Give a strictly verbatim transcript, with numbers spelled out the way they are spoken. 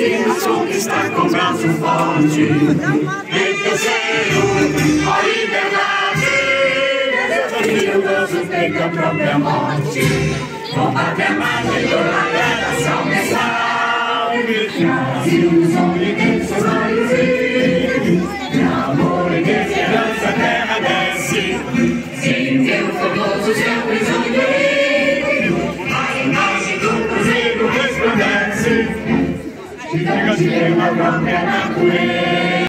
conseguimos conquistar com braço forte. Em terceiro, a liberdade. Desafio o peito a própria morte. Combate a margem do planeta, salve, salve. Brasil, som de Deus, seus olhos vivos. De amor e de esperança a terra desce. Sim, teu famoso céu brilhante. A imagem do cruzeiro resplandece. Gigante pela própria natureza.